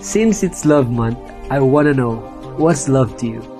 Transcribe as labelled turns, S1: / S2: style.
S1: Since it's Love Month, I wanna know, what's love to you?